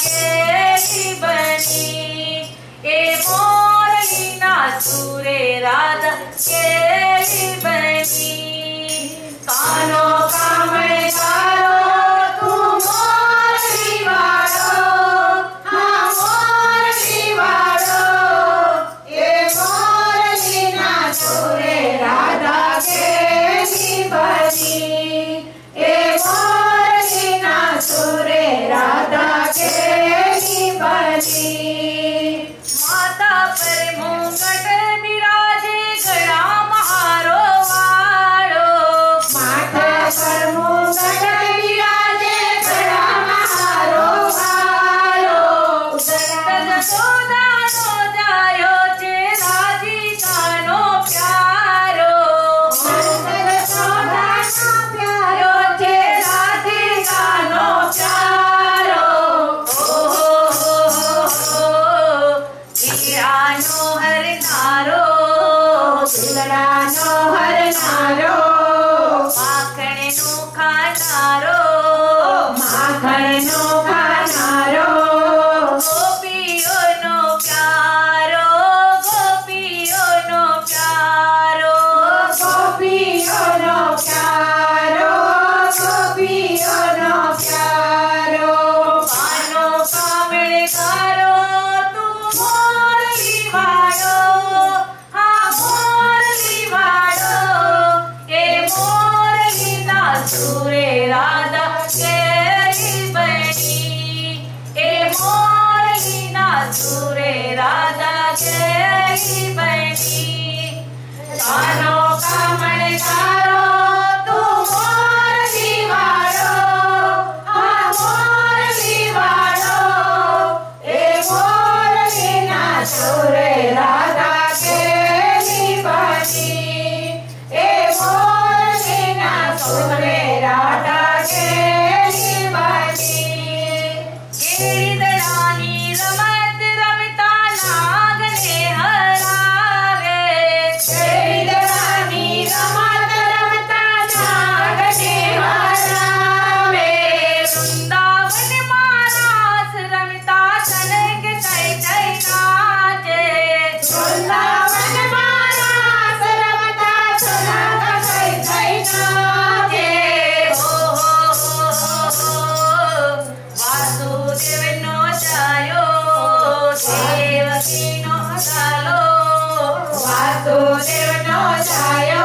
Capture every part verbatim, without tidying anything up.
केली बनी, ए मोरली नाचूरे राधा केली बनी। कानो कामळे कारो तू मोरली वाळो, हा मोरली वाळो, ए मोरली नाचूरे राधा केली बनी, ए मोरली नाचूरे राधा केली बनी। माता पर मुंगट बिराजे गळा महारो वाळो, माता पर मुंगट बिराजे गळा महारो वाळो, दंत जसोदानो जायो चे राधिकानो प्यारो, दंत जसोदानो प्यारो चे राधिकानो प्यारो। ओ हो हो हो वीरानो हरनारो, दुलड़ानो हरनारो, माखणनो खानारो, माखणनो खानारो, गोपियोनो प्यारो, गोपियोनो प्यारो, गोपियोनो प्यारो, गोपियोनो प्यारो। कानो कामळे कारो तू मोरली वाळो, हा मोरली वाळो, ए मोरली नाचूरे राधा केली बनी, ए मोरली नाचूरे राधा केली बनी। कानो कामळे कारो तू मोरली वाळो, हा मोरली वाळो, ए मोरली नाचूरे राधा केली बनी, ए मोरली नाचूरे राधा केली बनी। गिरिधरानी रमत रमता नागने हरावे, गिरिधरानी रमत रमता नागने हरावे, वृंदावन मारास रमता चनक जय जय नाचे, वृंदावन मारास रमता चनक जय जय नाचे। हो हो हो हो वासुदेवनो जायो, देवकीनो चालो, वासुदेवनो जायो,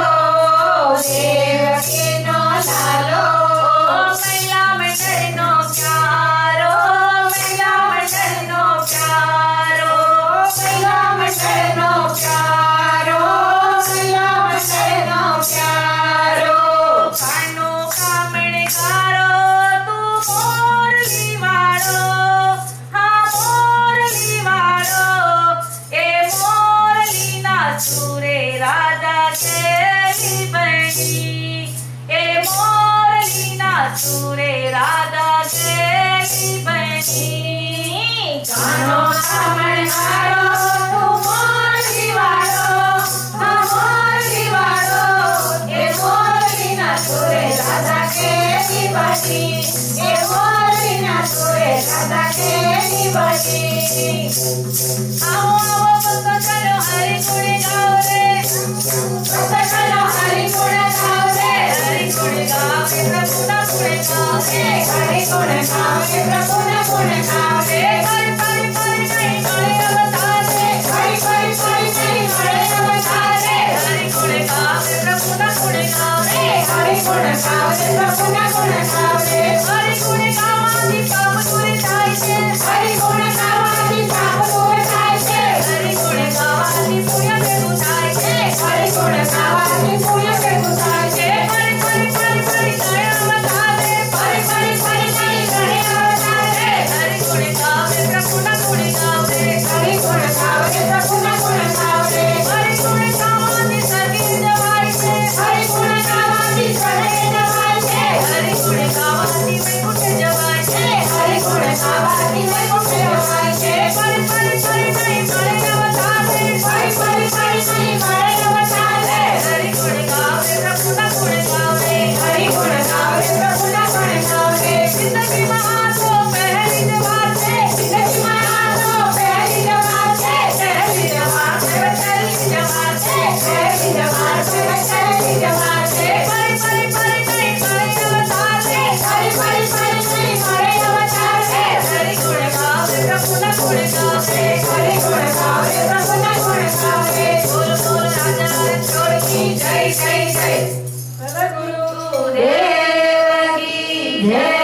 देवकीनो चालो। मैया मंडलनो प्यारो, मैया मंडलनो प्यारो, मैया मंडलनो प्यारो, मैया मंडलनो प्यारो। कानो कामळे कारो तू मोरली वाळो, हा मोरली वाळो, ए मोरली नाचूरे राधा केली बनी, ए मोरली नाचूरे राधा केली बनी। कानो कामळे कारो तू मोरली वाळो, हा मोरली वाळो, ए मोरली नाचूरे राधा केली बनी, ए मोरली नाचूरे राधा केली बनी। आओ आओ बस चलो हरि गुण गाओ रे, बस चलो हरि गुण गाओ रे, हरि गुण गाओ रे प्रभु ना गुण गाओ रे, हरि गुण गाओ रे प्रभु ना गुण गाओ रे। हरि हरि हरि हरि हरि अवतार रे, हरि हरि हरि हरि हरि अवतार रे, हरि गुण गाओ रे प्रभु ना गुण गाओ रे, हरि गुण गाओ रे प्रभु ना गुण गाओ रे। हरि गुण गावानी पाप दूर जाय छे, हरि गुण गावानी पाप दूर जाय छे, हरि गुण गावानी पुण्य भेगुं थाय छे, हरि गुण गावानी पुण्य भेगुं थाय छे। हरि हरि हरि हरि हरि अवतार रे, हरि हरि हरि हरि हरि अवतार रे, हरि गुण गुण गावे, हरि गुण गावे, प्रभु ना गुण गावे। बोल बोल राजा रणछोड़ की जय जय जय। गुरु देव की जय।